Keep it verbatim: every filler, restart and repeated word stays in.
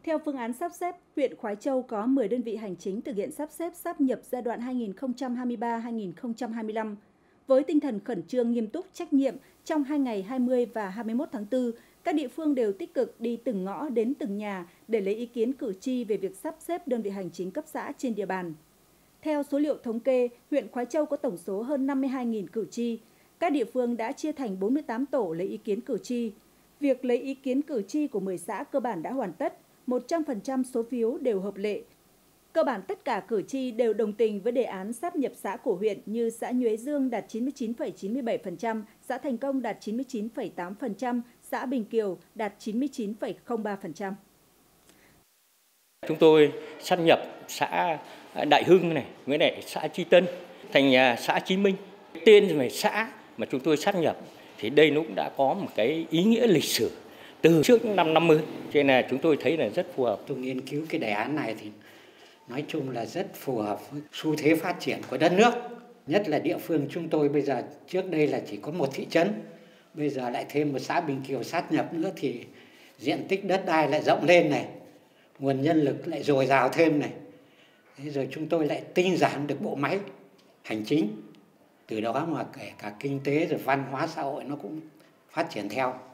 Theo phương án sắp xếp, huyện Khoái Châu có mười đơn vị hành chính thực hiện sắp xếp sáp nhập giai đoạn hai nghìn không trăm hai mươi ba đến hai nghìn không trăm hai mươi lăm. Với tinh thần khẩn trương, nghiêm túc, trách nhiệm, trong hai ngày hai mươi và hai mươi mốt tháng tư, các địa phương đều tích cực đi từng ngõ đến từng nhà để lấy ý kiến cử tri về việc sắp xếp đơn vị hành chính cấp xã trên địa bàn. Theo số liệu thống kê, huyện Khoái Châu có tổng số hơn năm mươi hai nghìn cử tri. Các địa phương đã chia thành bốn mươi tám tổ lấy ý kiến cử tri. Việc lấy ý kiến cử tri của mười xã cơ bản đã hoàn tất, một trăm phần trăm số phiếu đều hợp lệ. Cơ bản tất cả cử tri đều đồng tình với đề án sáp nhập xã của huyện như xã Nhuế Dương đạt chín mươi chín phẩy chín mươi bảy phần trăm, xã Thành Công đạt chín mươi chín phẩy tám phần trăm, xã Bình Kiều đạt chín mươi chín phẩy không ba phần trăm. Chúng tôi sáp nhập xã Đại Hưng này với lại xã Tri Tân thành xã Chí Minh. Tên về xã mà chúng tôi sáp nhập thì đây nó cũng đã có một cái ý nghĩa lịch sử từ trước những năm năm mươi, cho nên là chúng tôi thấy là rất phù hợp. Tôi nghiên cứu cái đề án này thì nói chung là rất phù hợp với xu thế phát triển của đất nước. Nhất là địa phương chúng tôi bây giờ, trước đây là chỉ có một thị trấn, bây giờ lại thêm một xã Bình Kiều sát nhập nữa thì diện tích đất đai lại rộng lên này, nguồn nhân lực lại dồi dào thêm này. Thế rồi chúng tôi lại tinh giản được bộ máy hành chính. Từ đó mà kể cả kinh tế rồi văn hóa xã hội nó cũng phát triển theo.